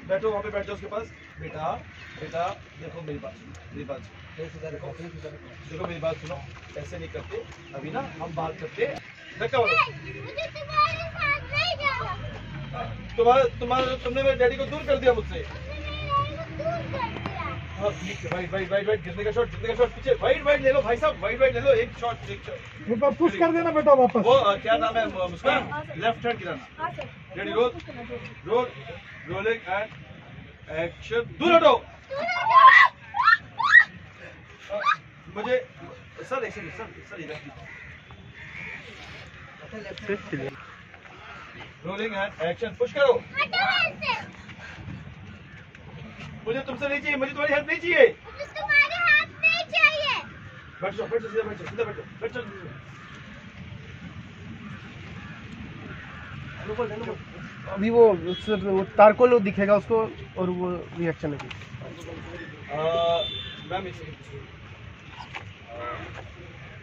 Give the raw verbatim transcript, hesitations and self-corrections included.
बैठो वहाँ पे, बैठ जाओ उसके पास। बेटा बेटा देखो मेरी बात सुनो, मेरी बात सुनो, देखो मेरी बात सुनो, ऐसे नहीं करते अभी ना, हम बात करते। मुझे तुम्हारे साथ नहीं जाना। तुम्हारा तुम्हारा तुमने मेरे डैडी को दूर कर दिया मुझसे। दूर कर दिया। वाइट वाइट वाइट वाइट गिरने का शॉट, गिरने का शॉट, पीछे वाइट वाइट ले लो भाई साहब, वाइट वाइट ले लो, एक शॉट, एक शॉट पुश कर देना बेटा वापस। वो क्या नाम है मुस्कान, लेफ्ट हैंड गिराना। Ready roll roll rolling and action. दूर हटो। मुझे सर एक सेकंड सर, सर इधर रोलिंग एंड एक्शन। पुश करो। मुझे तुमसे नहीं चाहिए, मुझे तुम्हारी हेल्प नहीं चाहिए। मुझे तुम्हारे हाथ नहीं चाहिए। बैठ जाओ, बैठ जाओ, सीधा बैठ जाओ, सीधा बैठ जाओ, बैठ जाओ। अभी वो वो तारकोल दिखेगा उसको और वो रिएक्शन है। मैम